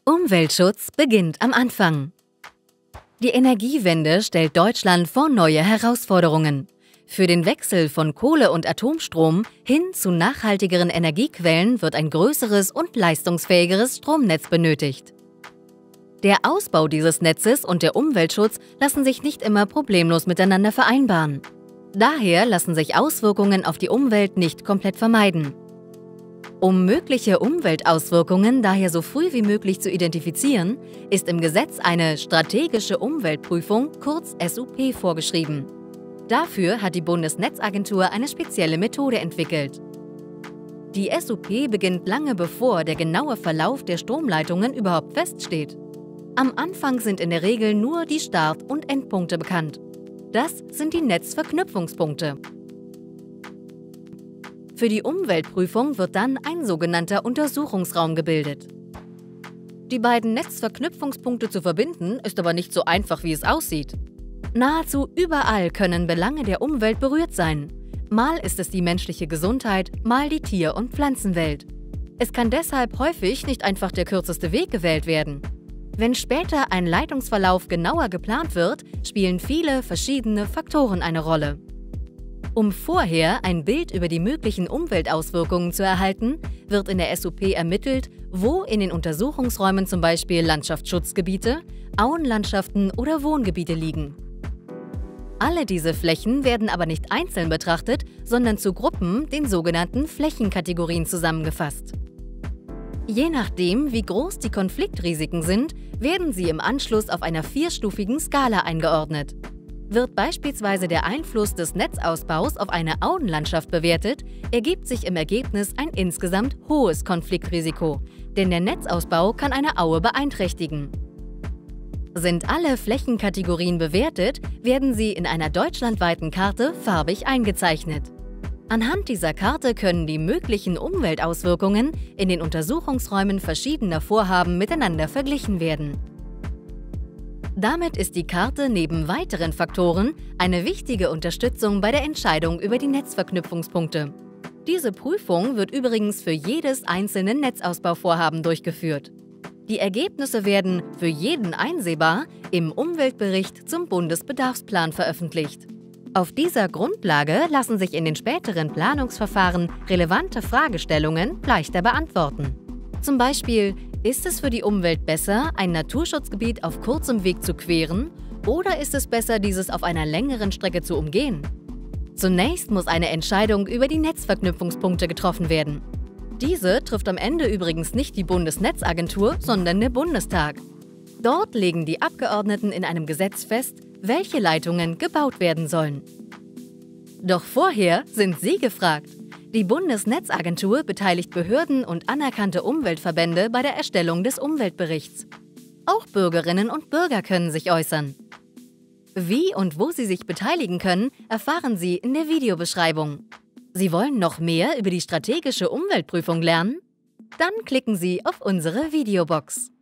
Umweltschutz beginnt am Anfang. Die Energiewende stellt Deutschland vor neue Herausforderungen. Für den Wechsel von Kohle- und Atomstrom hin zu nachhaltigeren Energiequellen wird ein größeres und leistungsfähigeres Stromnetz benötigt. Der Ausbau dieses Netzes und der Umweltschutz lassen sich nicht immer problemlos miteinander vereinbaren. Daher lassen sich Auswirkungen auf die Umwelt nicht komplett vermeiden. Um mögliche Umweltauswirkungen daher so früh wie möglich zu identifizieren, ist im Gesetz eine strategische Umweltprüfung, kurz SUP, vorgeschrieben. Dafür hat die Bundesnetzagentur eine spezielle Methode entwickelt. Die SUP beginnt lange bevor der genaue Verlauf der Stromleitungen überhaupt feststeht. Am Anfang sind in der Regel nur die Start- und Endpunkte bekannt. Das sind die Netzverknüpfungspunkte. Für die Umweltprüfung wird dann ein sogenannter Untersuchungsraum gebildet. Die beiden Netzverknüpfungspunkte zu verbinden, ist aber nicht so einfach, wie es aussieht. Nahezu überall können Belange der Umwelt berührt sein. Mal ist es die menschliche Gesundheit, mal die Tier- und Pflanzenwelt. Es kann deshalb häufig nicht einfach der kürzeste Weg gewählt werden. Wenn später ein Leitungsverlauf genauer geplant wird, spielen viele verschiedene Faktoren eine Rolle. Um vorher ein Bild über die möglichen Umweltauswirkungen zu erhalten, wird in der SUP ermittelt, wo in den Untersuchungsräumen zum Beispiel Landschaftsschutzgebiete, Auenlandschaften oder Wohngebiete liegen. Alle diese Flächen werden aber nicht einzeln betrachtet, sondern zu Gruppen, den sogenannten Flächenkategorien, zusammengefasst. Je nachdem, wie groß die Konfliktrisiken sind, werden sie im Anschluss auf einer vierstufigen Skala eingeordnet. Wird beispielsweise der Einfluss des Netzausbaus auf eine Auenlandschaft bewertet, ergibt sich im Ergebnis ein insgesamt hohes Konfliktrisiko, denn der Netzausbau kann eine Aue beeinträchtigen. Sind alle Flächenkategorien bewertet, werden sie in einer deutschlandweiten Karte farbig eingezeichnet. Anhand dieser Karte können die möglichen Umweltauswirkungen in den Untersuchungsräumen verschiedener Vorhaben miteinander verglichen werden. Damit ist die Karte neben weiteren Faktoren eine wichtige Unterstützung bei der Entscheidung über die Netzverknüpfungspunkte. Diese Prüfung wird übrigens für jedes einzelne Netzausbauvorhaben durchgeführt. Die Ergebnisse werden für jeden einsehbar im Umweltbericht zum Bundesbedarfsplan veröffentlicht. Auf dieser Grundlage lassen sich in den späteren Planungsverfahren relevante Fragestellungen leichter beantworten. Zum Beispiel: Ist es für die Umwelt besser, ein Naturschutzgebiet auf kurzem Weg zu queren, oder ist es besser, dieses auf einer längeren Strecke zu umgehen? Zunächst muss eine Entscheidung über die Netzverknüpfungspunkte getroffen werden. Diese trifft am Ende übrigens nicht die Bundesnetzagentur, sondern der Bundestag. Dort legen die Abgeordneten in einem Gesetz fest, welche Leitungen gebaut werden sollen. Doch vorher sind Sie gefragt. Die Bundesnetzagentur beteiligt Behörden und anerkannte Umweltverbände bei der Erstellung des Umweltberichts. Auch Bürgerinnen und Bürger können sich äußern. Wie und wo Sie sich beteiligen können, erfahren Sie in der Videobeschreibung. Sie wollen noch mehr über die strategische Umweltprüfung lernen? Dann klicken Sie auf unsere Videobox.